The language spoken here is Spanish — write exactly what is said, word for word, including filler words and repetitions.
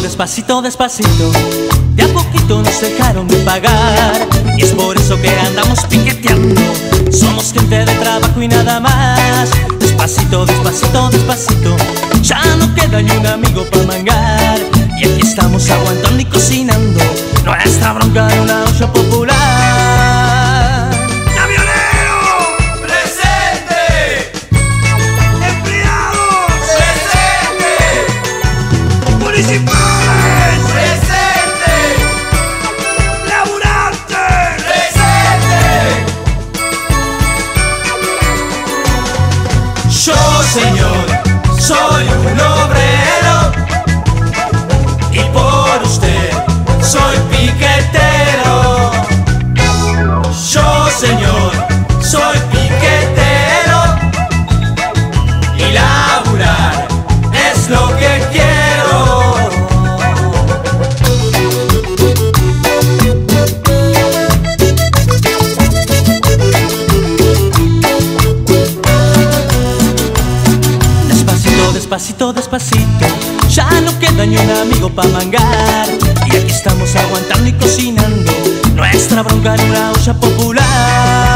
despacito, despacito, de a poquito nos dejaron de pagar. Y es por eso que andamos piqueteando. Somos gente de trabajo y nada más. Despacito, despacito, despacito, ya no queda ni un amigo para mangar. Y aquí estamos aguantando y cocinando nuestra bronca de una olla popular. ¡Camionero! ¡Presente! ¡Empleados! ¡Presente! ¡Municipales! ¡Presente! ¡Laburantes! ¡Presente! Yo, señor, soy un obrero y por usted soy piquetero. Yo, señor, soy piquetero y laburar es lo que quiero. Despacito, despacito, despacito, ya no queda ni un amigo pa' mangar. Y aquí estamos aguantando y cocinando nuestra bronca en una olla popular.